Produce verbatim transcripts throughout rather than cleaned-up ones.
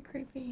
creepy.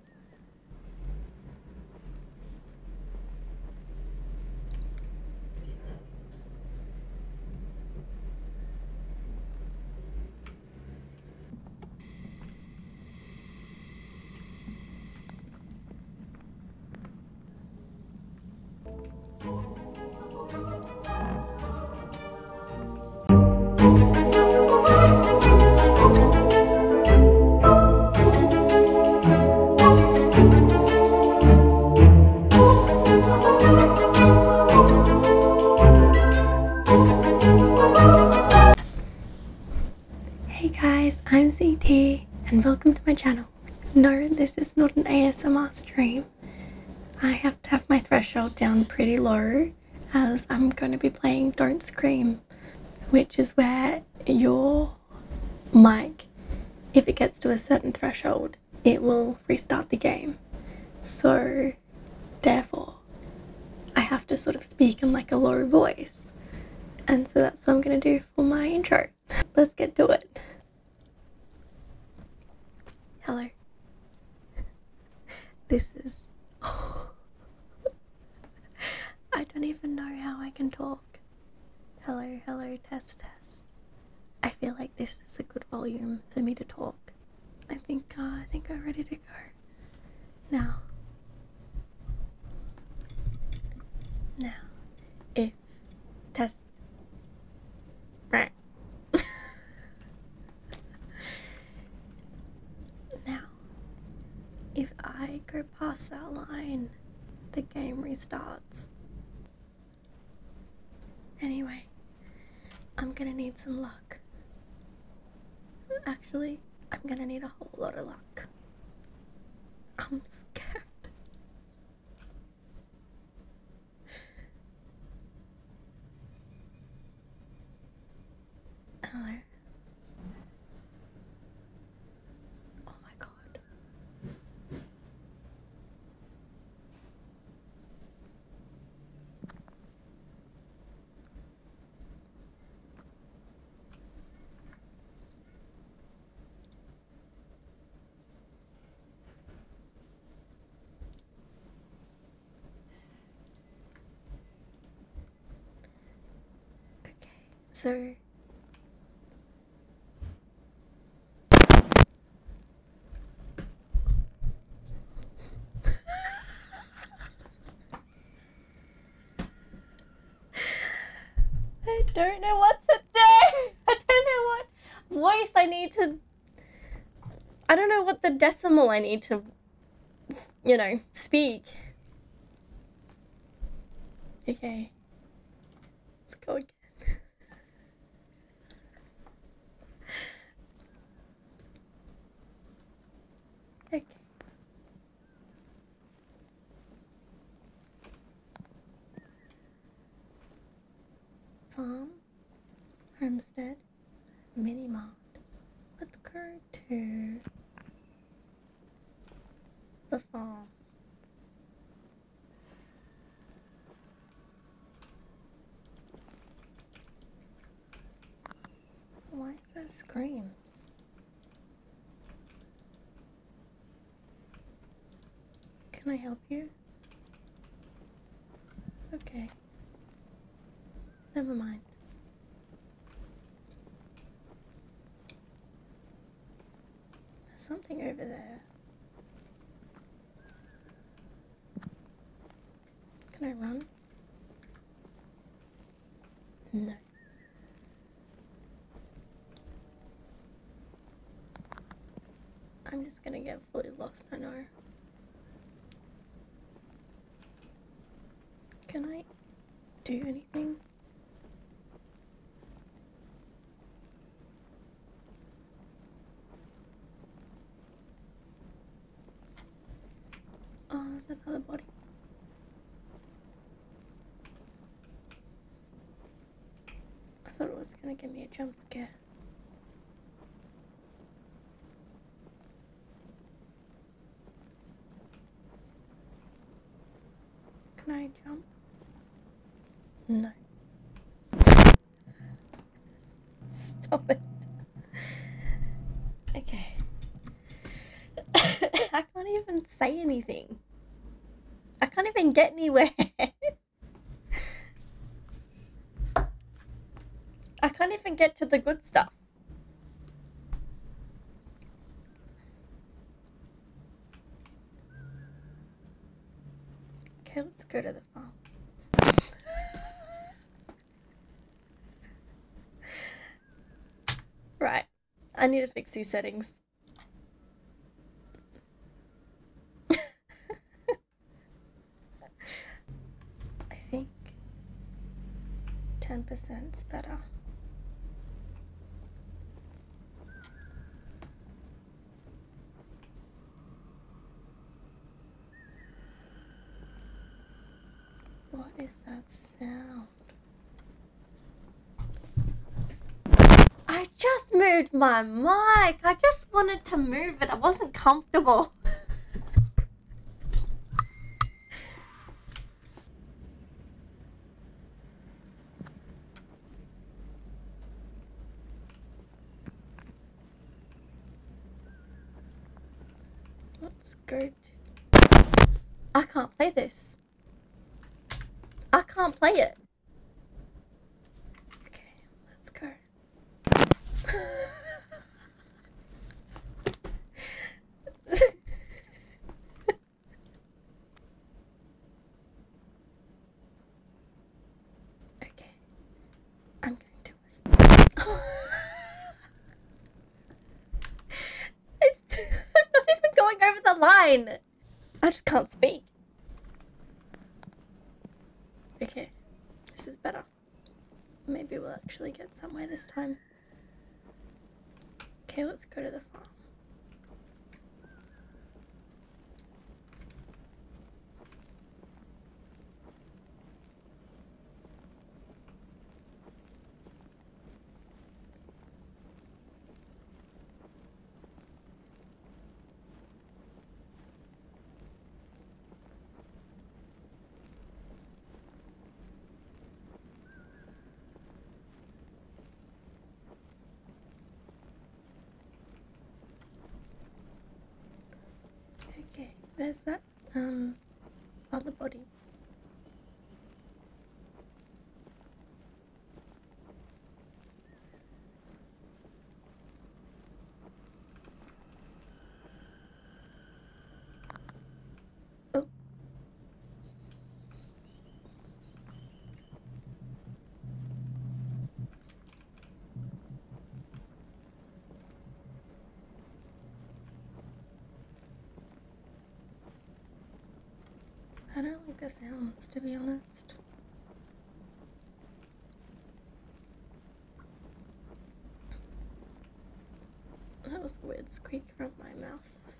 Hey guys, I'm Seeteaa and welcome to my channel. No, this is not an A S M R stream. I have to have my threshold down pretty low as I'm going to be playing Don't Scream, which is where your mic, if it gets to a certain threshold, it will restart the game. So therefore I have to sort of speak in like a low voice, and so that's what I'm going to do for my intro. Let's get to it. Hello. This is... Oh. I don't even know how I can talk. Hello, hello, test, test. I feel like this is a good volume for me to talk. I think, uh, I think I'm ready to go. Now. Now. If... Test... Right. Now, if I go past that line, the game restarts. Anyway, I'm gonna need some luck. Actually, I'm gonna need a whole lot of luck. I'm scared. Hello. Oh my god. Okay, so I don't know what to do. I don't know what voice I need to... I don't know what the decimal I need to, you know, speak. Okay. Let's go again. Okay. Farm, homestead, mini mart. Let's go to the farm. Why is there screams? Can I help you? Okay. Never mind. There's something over there. Can I run? No. I'm just gonna get fully lost, I know. Can I do anything? Oh, another body. I thought it was gonna give me a jump scare. Can I jump? No. Stop it. Okay. even say anything. I can't even get anywhere. I can't even get to the good stuff. Okay, let's go to the farm. Right, I need to fix these settings. I think ten percent is better. What is that sound? I just moved my mic. I just wanted to move it. I wasn't comfortable. Let's go to... I can't play this. I can't play it. Okay, let's go. Okay, I'm going to whisper. It's, I'm not even going over the line. I just can't speak. Okay, this is better. Maybe we'll actually get somewhere this time. Okay, let's go to the farm. Okay, there's that um other body. Oh. I don't like the sounds, to be honest. That was a weird squeak from my mouth.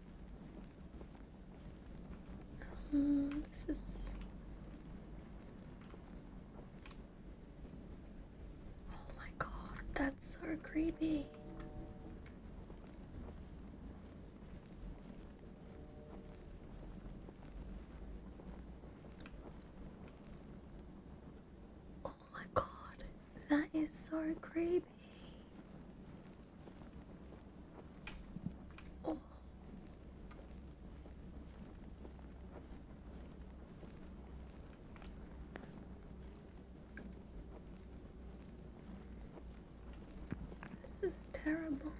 Um, this is... Oh my god, that's so creepy. Oh my god, that is so creepy. Oh. This is terrible.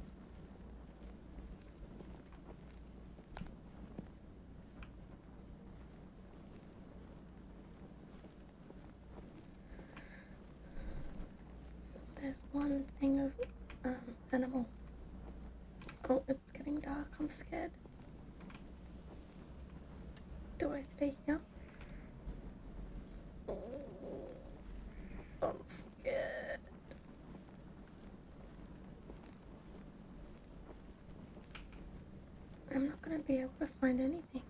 There's one thing of um, animal. Oh, it's getting dark. I'm scared. Do I stay here? Oh, I'm scared. I'm not gonna be able to find anything.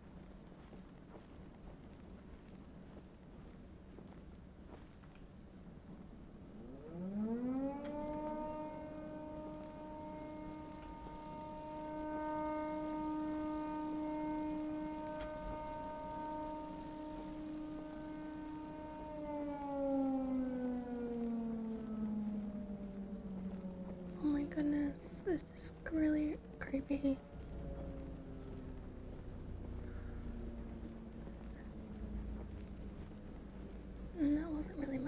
Oh my goodness, this is really creepy.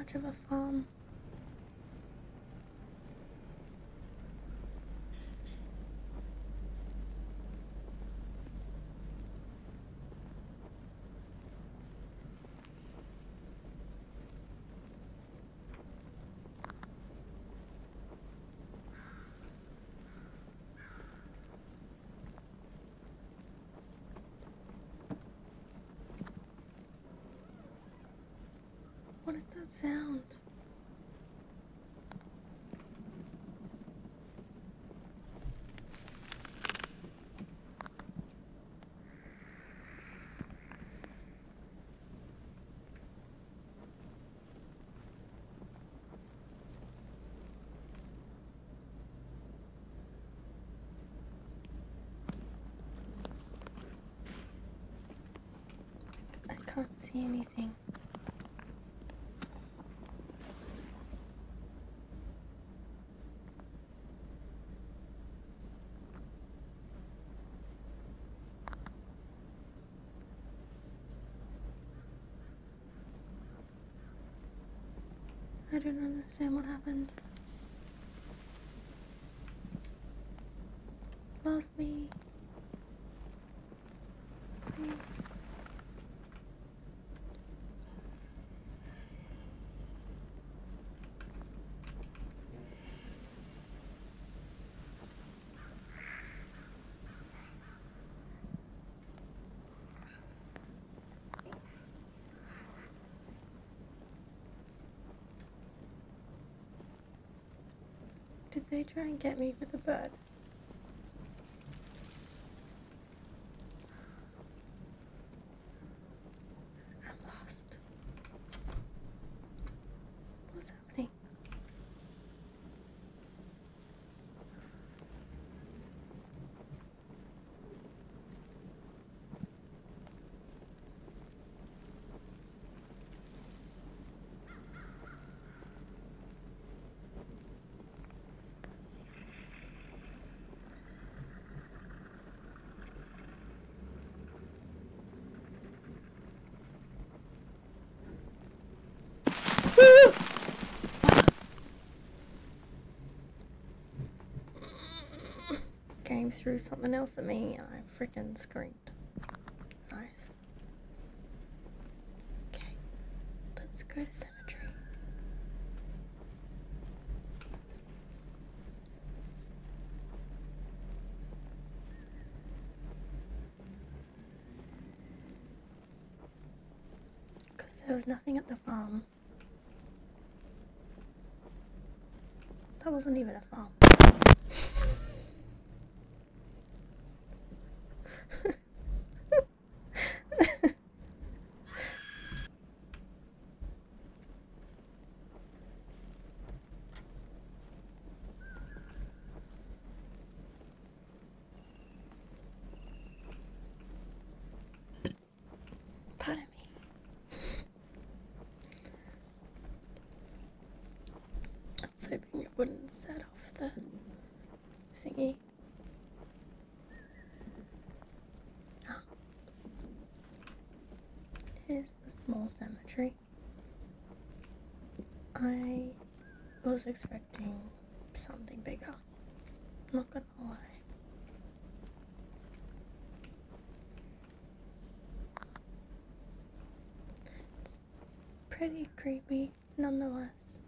much of a farm. What is that sound? I can't see anything. I don't understand what happened. Love me. Please. Did they try and get me with a bird? I'm lost. What's happening? Came through something else at me and I freaking screamed. Nice. Okay, let's go to cemetery. Because there was nothing at the farm. That wasn't even a farm. Pardon me. I was hoping it wouldn't set off the thingy. Ah. Here's the small cemetery. I was expecting something bigger. Not gonna lie. It's pretty creepy nonetheless.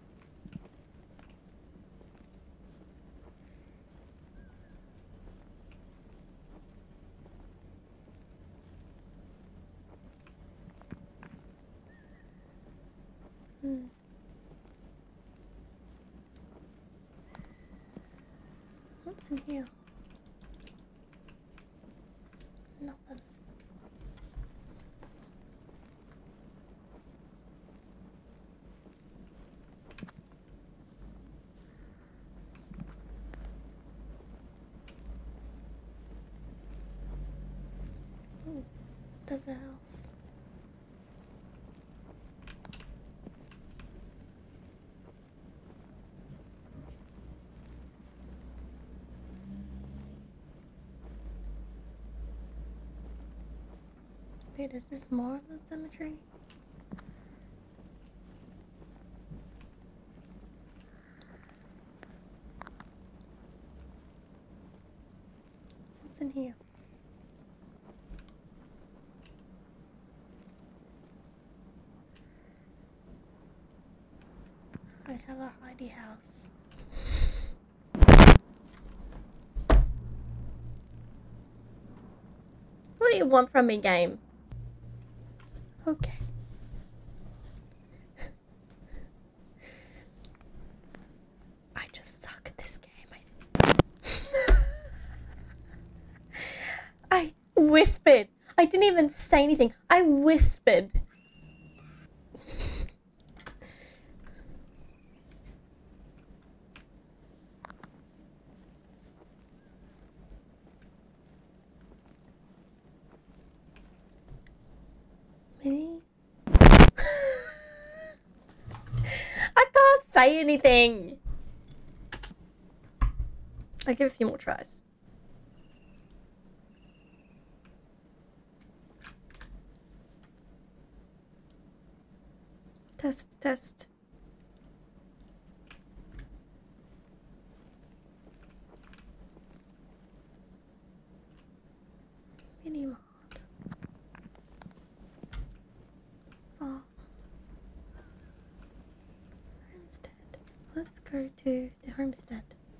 Hmm. What's in here? Nothing. Ooh, there's a house. Wait, is this more of the cemetery? in here? I have a hidey house. What do you want from me, game? Okay. I just suck at this game. I, I whispered. I didn't even say anything. I whispered. Minnie? I can't say anything. I'll give it a few more tries. Test, test. Mini mod. Oh. Homestead. Let's go to the homestead.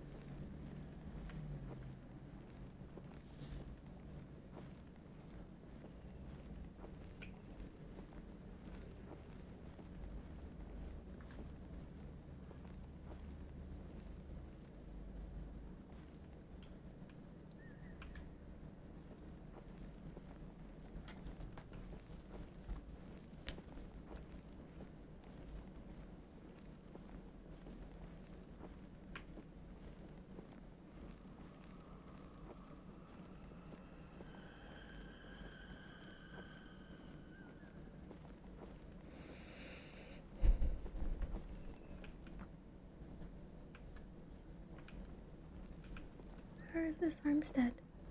Where is this homestead?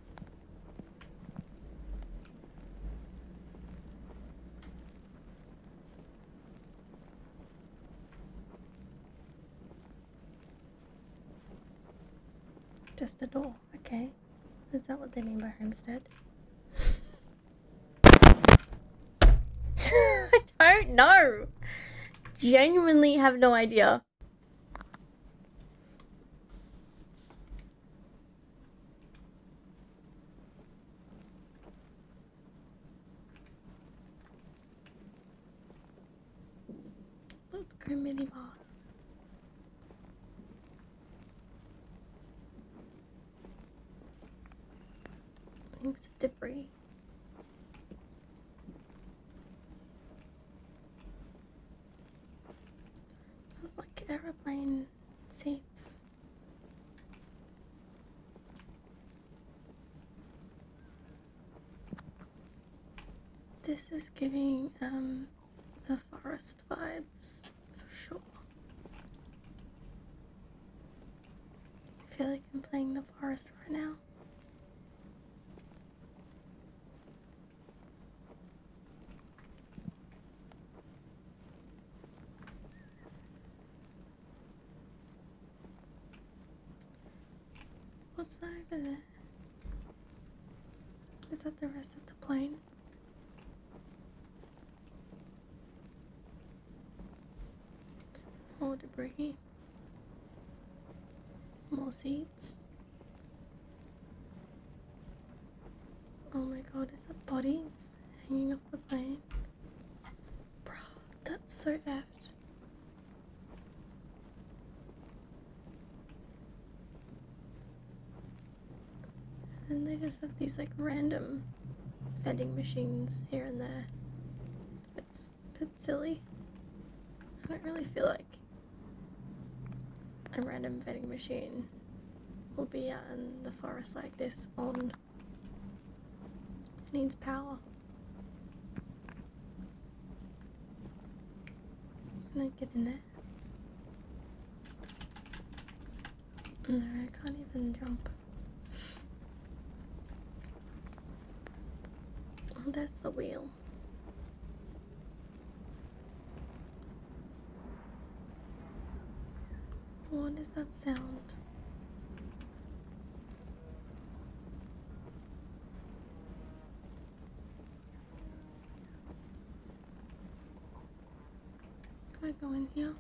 Just a door, okay. Is that what they mean by homestead? I don't know. Genuinely have no idea. Let's go mini bar. Heaps of debris. Smells like aeroplane seats. This is giving um the forest vibes for sure. I feel like I'm playing the forest right now. What's that over there? Is that the rest of the plane? More debris. More seats. Oh my god, is that bodies hanging off the plane? Bruh, that's so effed. And they just have these like random vending machines here and there. It's a bit silly. I don't really feel like a random vending machine will be out in the forest like this on. It needs power. Can I get in there? No, I can't even jump. Oh, that's the wheel. What is that sound? in here?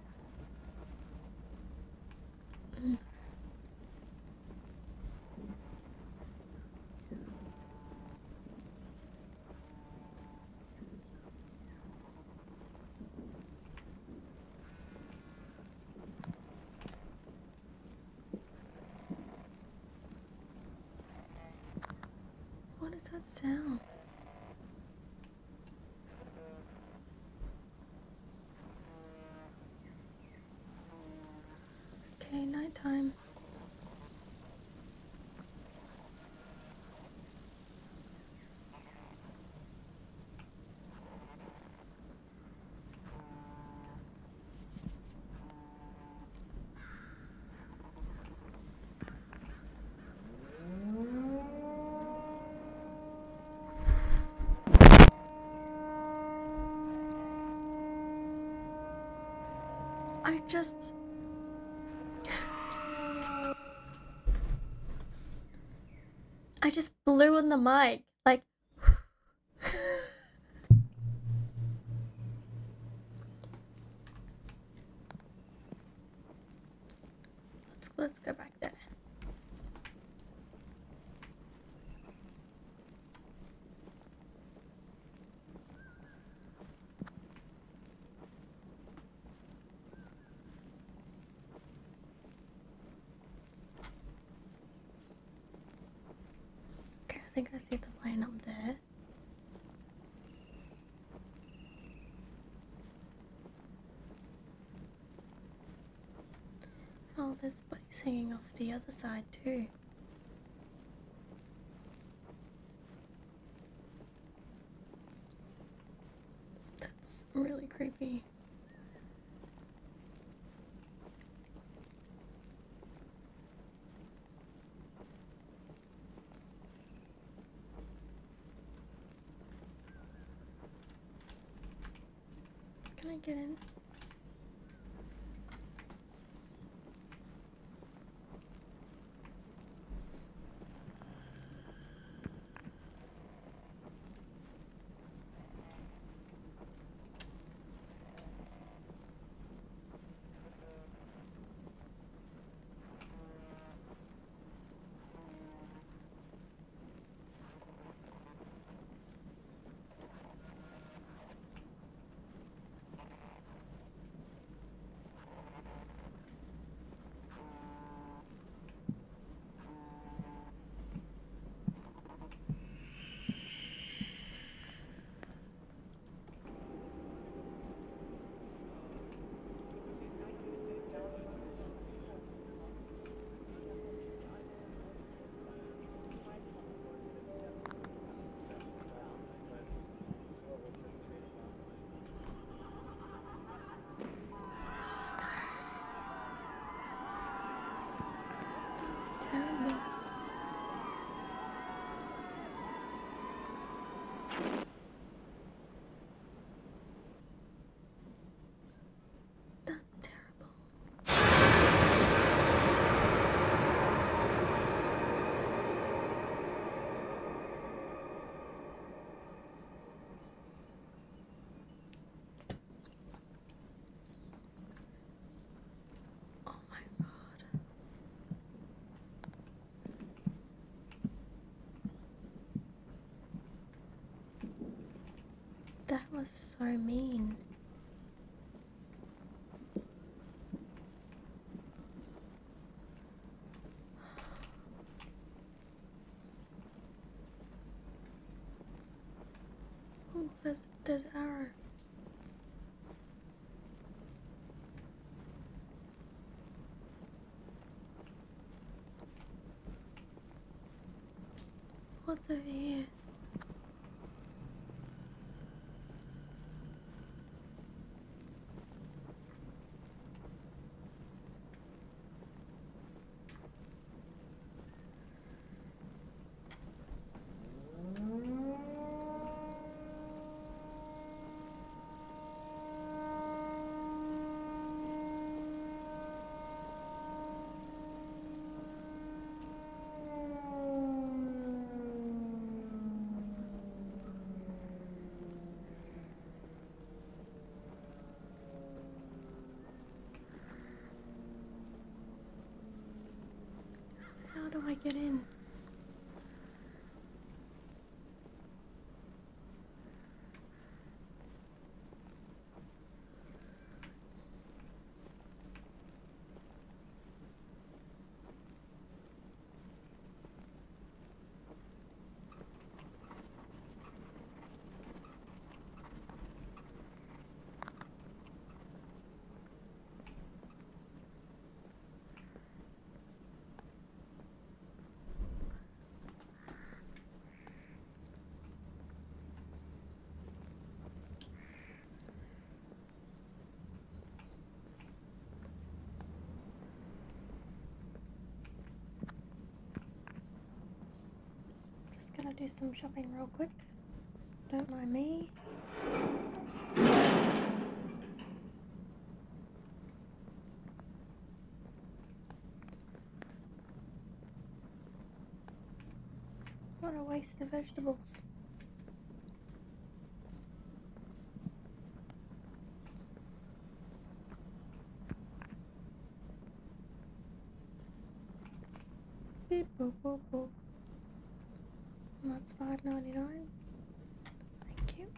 No. What is that sound? Okay, nighttime. I just... I just blew in the mic, like... let's, let's go back there. Okay, I think I see the plane up there. Oh, there's buddies hanging off the other side too. That's really creepy. Can I get in? That's terrible. That's terrible. Oh my god. That was so mean. Oh, there's, there's arrow. What's over here? do I get in? Just gonna do some shopping real quick. Don't mind me. What a waste of vegetables. Beep boop boop boop. And that's five ninety-nine. Thank you.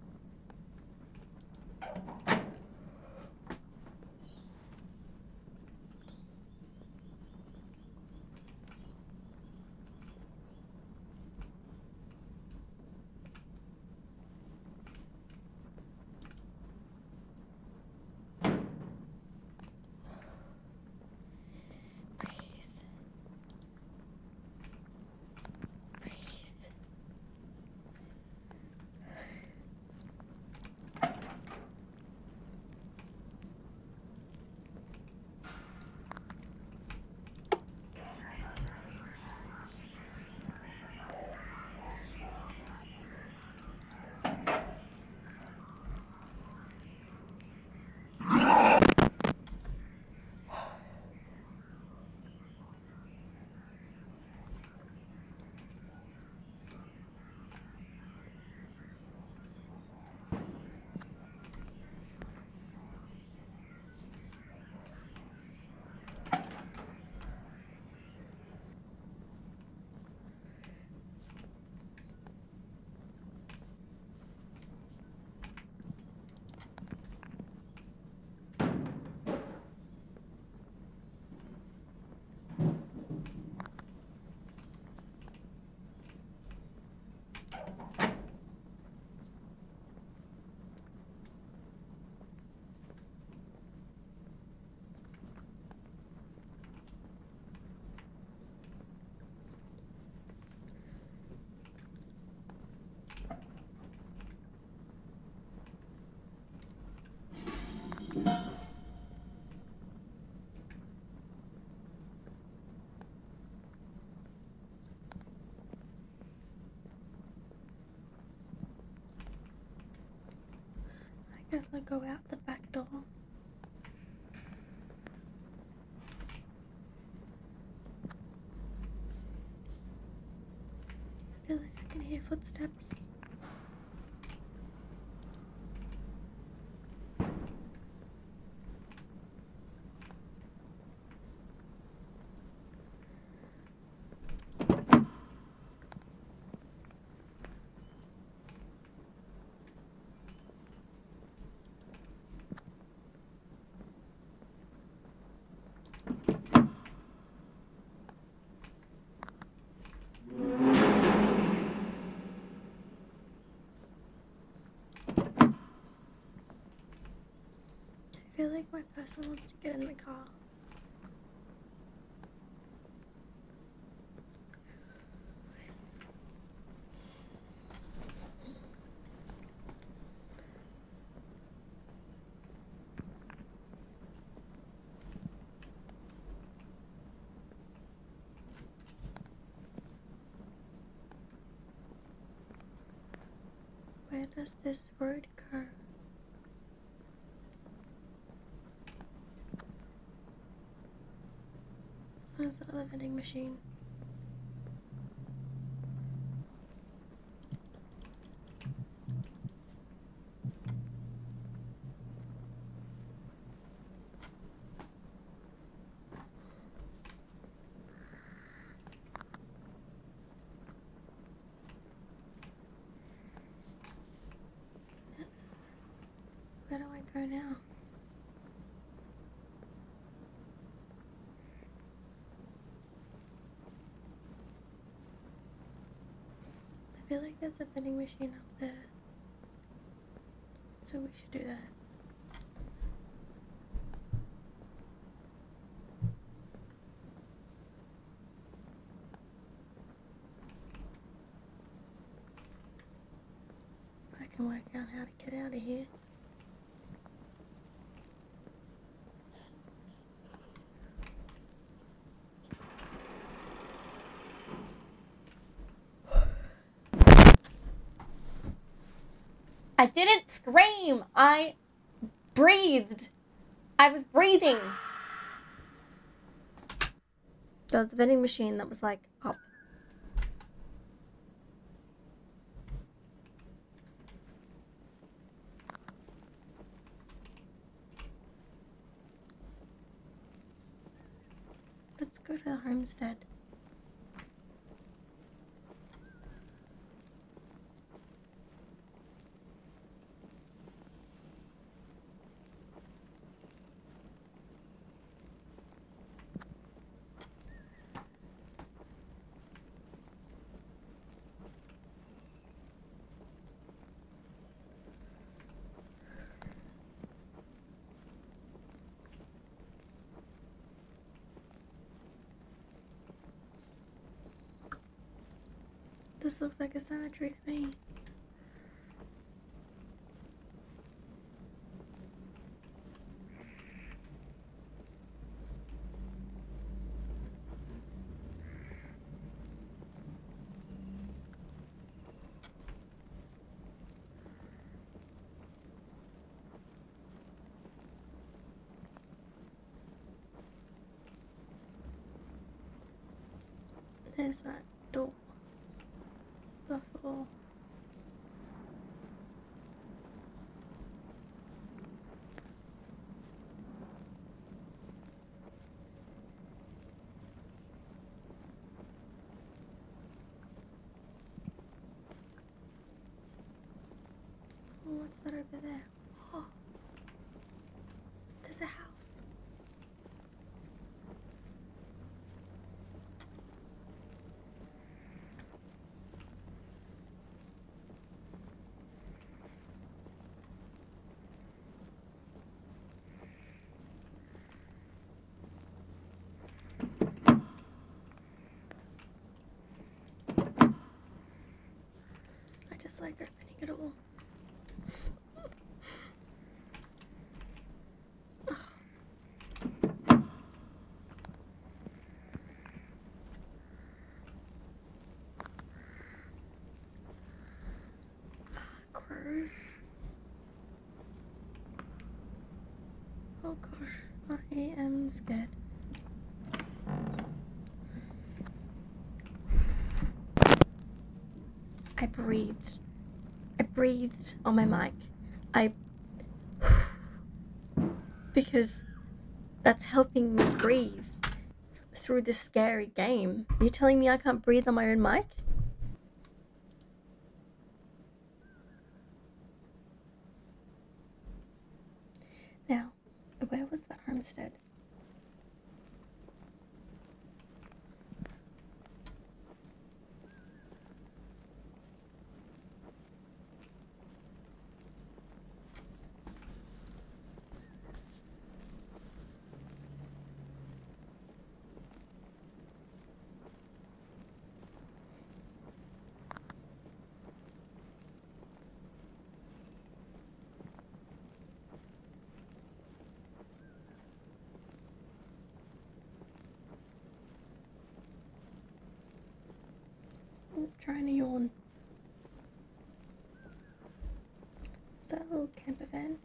I guess I'll go out the back door. I feel like I can hear footsteps. I feel like my person wants to get in the car. Where does this road go? There's another vending machine. I feel like there's a vending machine up there, so we should do that. I can work out how to get out of here. I didn't scream! I breathed! I was breathing! There was a vending machine that was like up. Let's go to the homestead. This looks like a cemetery to me. There's that door. Buffalo. Oh, what's that over there? Oh, there's a house. I just like opening it all. Crows. Oh gosh, I am scared. I breathed. I breathed on my mic. I... because that's helping me breathe through this scary game. You're telling me I can't breathe on my own mic? Now, where was that homestead? I'm trying to yawn. Is that a little camper van?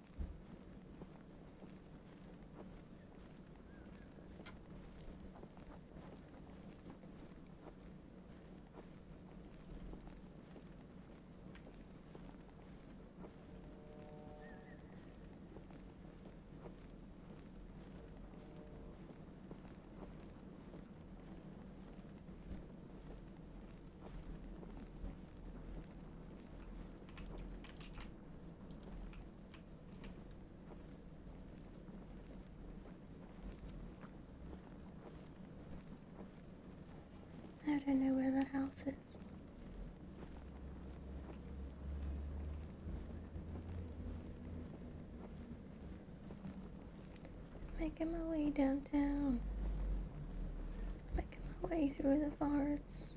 I don't know where that house is. Making my way downtown. Making my way through the forest.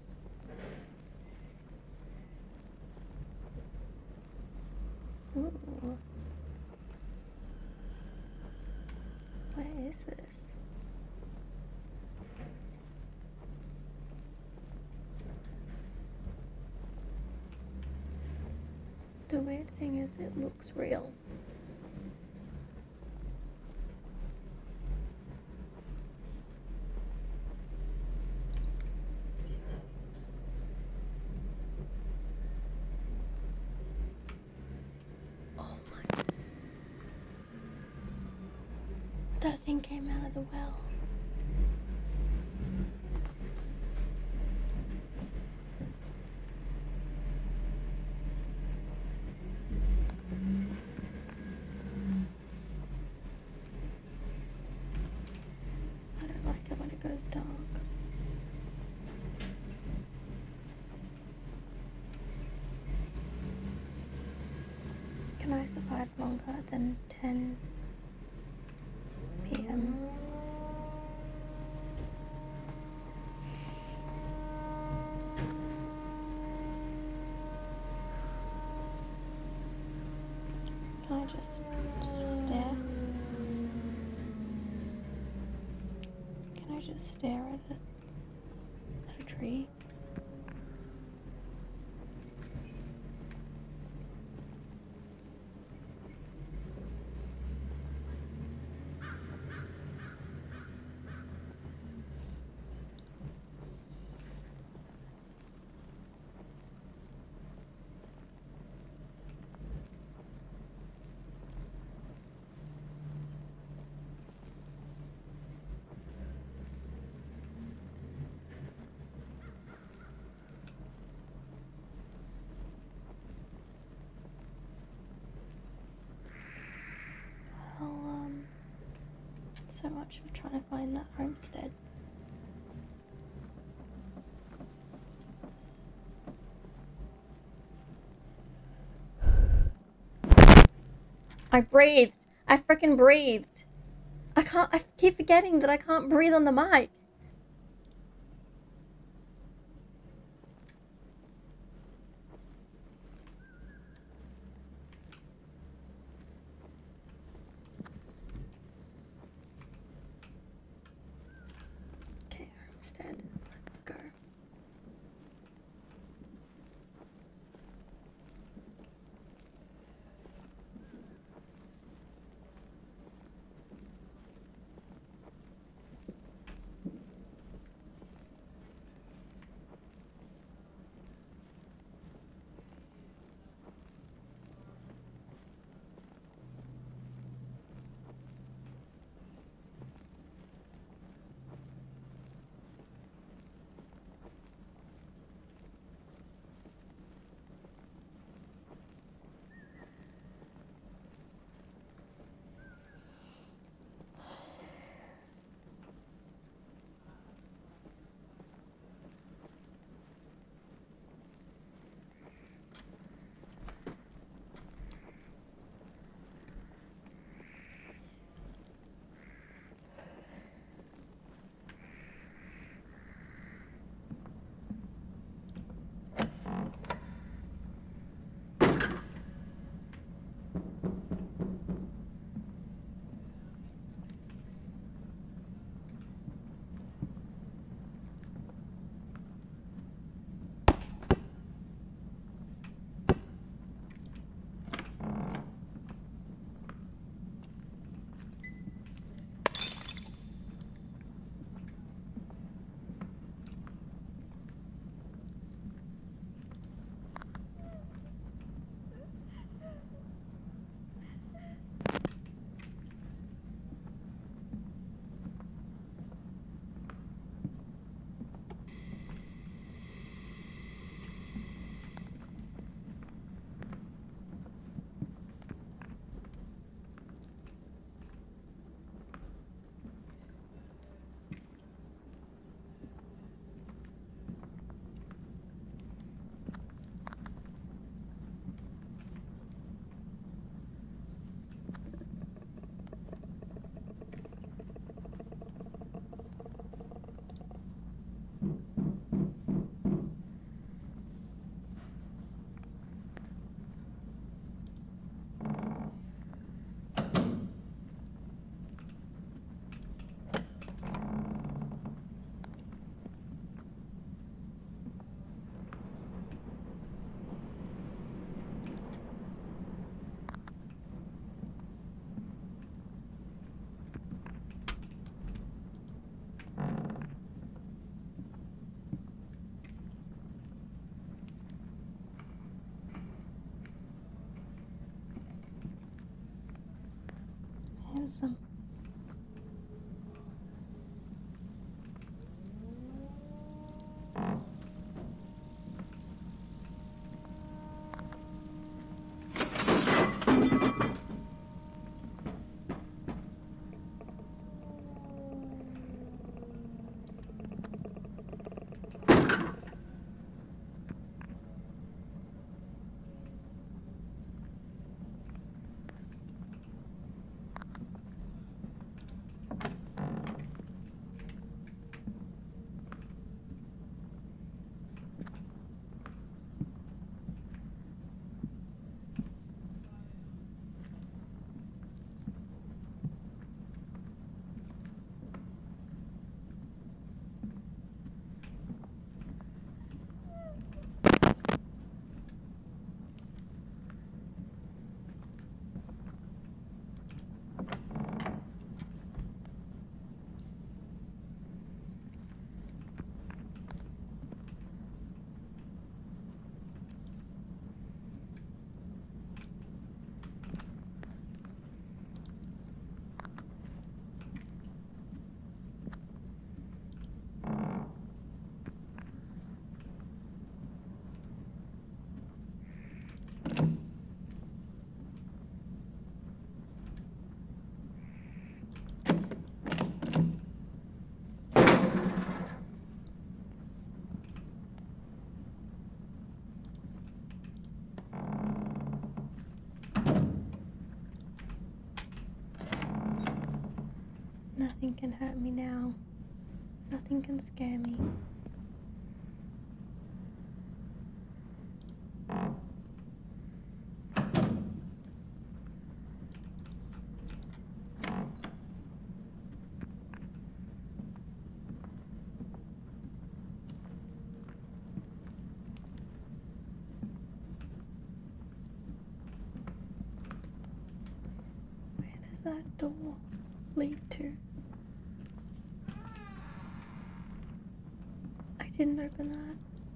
Ooh. What is this? The weird thing is it looks real. Oh my. That thing came out of the well. I don't like it when it goes dark. Can I survive longer than ten p m? Can I just, just stare? Can I just stare at it? At a tree? Well, um, so much for trying to find that homestead. I breathed. I freaking breathed. I can't, I keep forgetting that I can't breathe on the mic. Okay, homestead, let's go. handsome. Nothing can hurt me now. Nothing can scare me. Where does that door lead to? I didn't open that.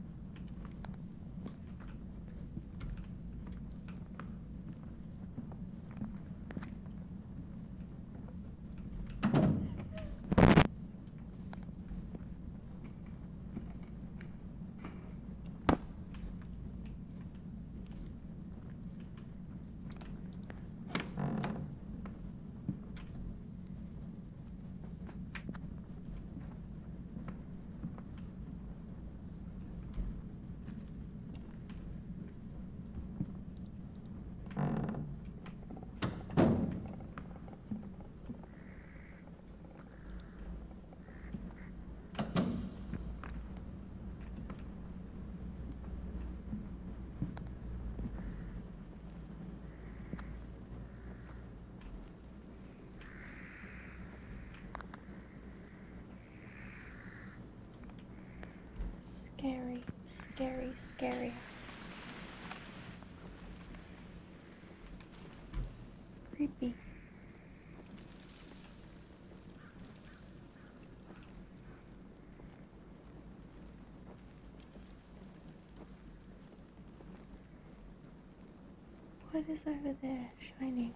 Scary, scary, scary house. Creepy. What is over there shining?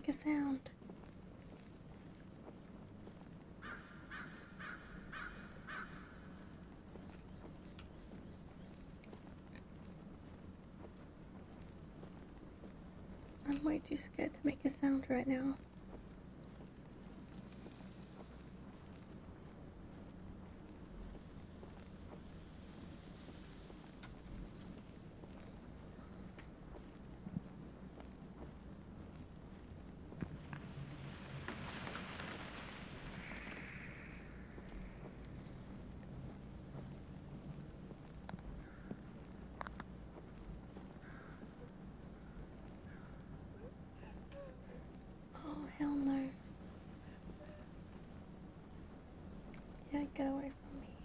make a sound. I'm way too scared to make a sound right now. Oh, hell no. Yeah, get away from me.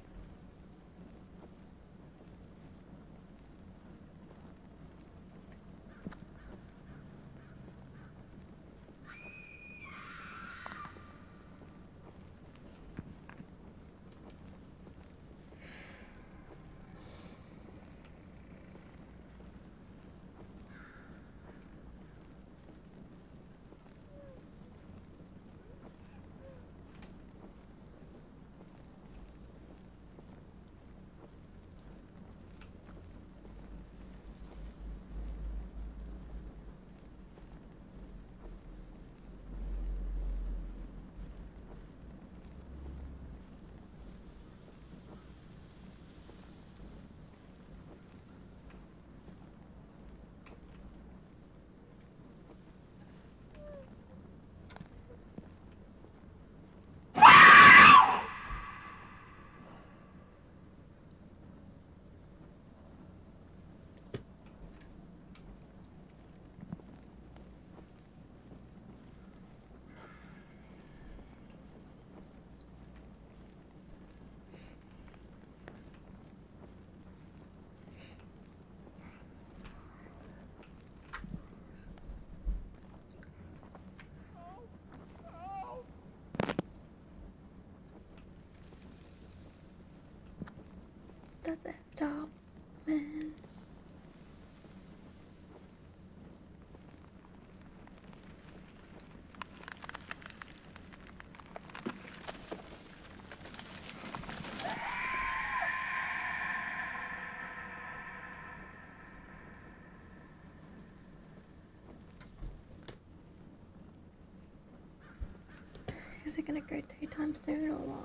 That's effed up, man. Is it gonna go daytime soon or what?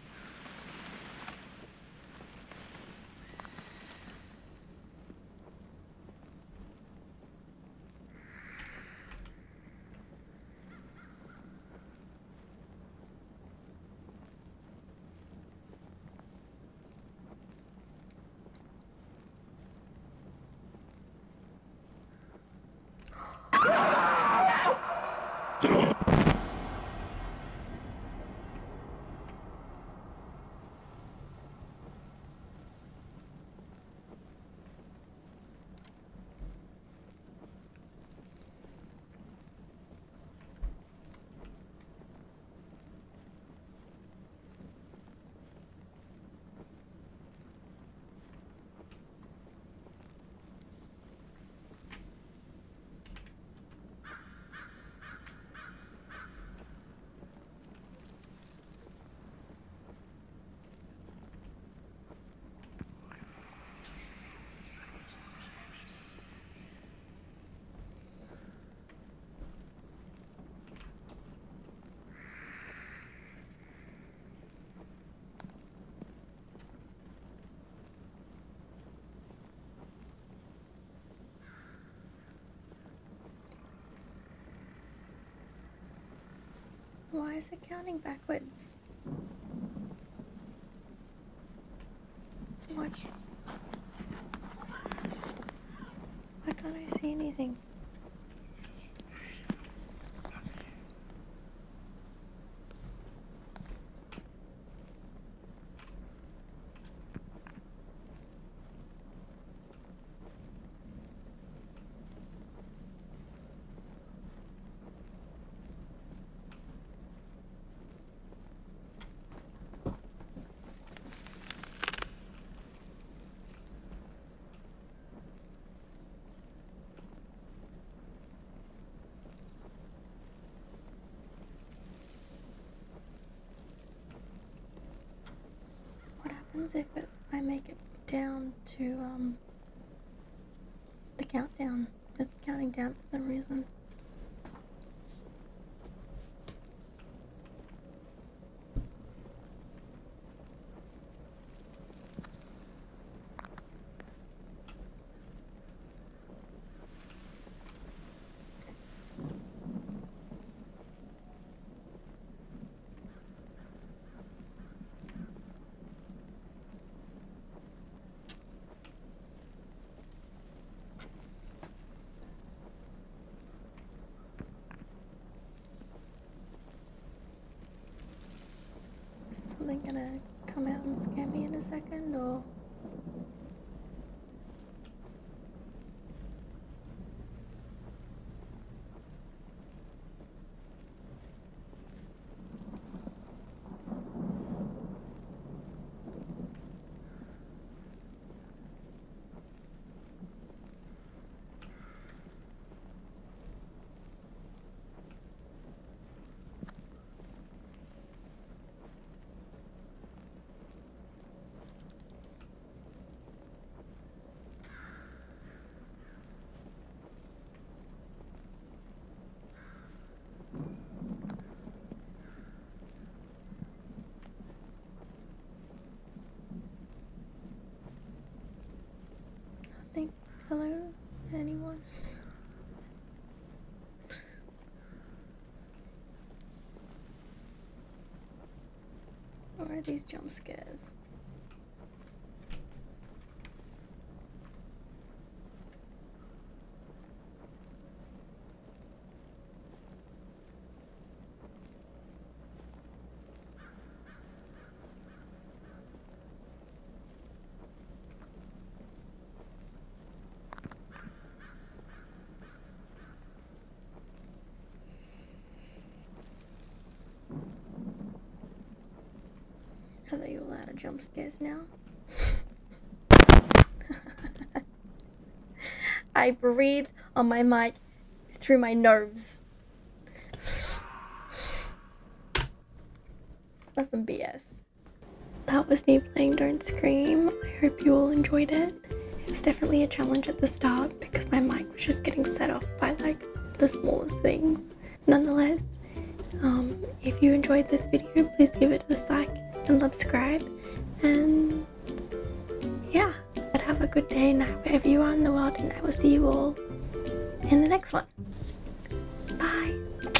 Why is it counting backwards? What? Why can't I see anything? happens if it, I make it down to um, the countdown. It's counting down for some reason. Something gonna come out and scare me in a second, or nothing. Hello, anyone? Or are these jump scares? Are they all out of jump scares now? I breathe on my mic through my nose. That's some B S. That was me playing Don't Scream. I hope you all enjoyed it. It was definitely a challenge at the start because my mic was just getting set off by like the smallest things. Nonetheless, um, if you enjoyed this video, please give it a like and subscribe, and yeah, but have a good day now wherever you are in the world, and I will see you all in the next one. Bye.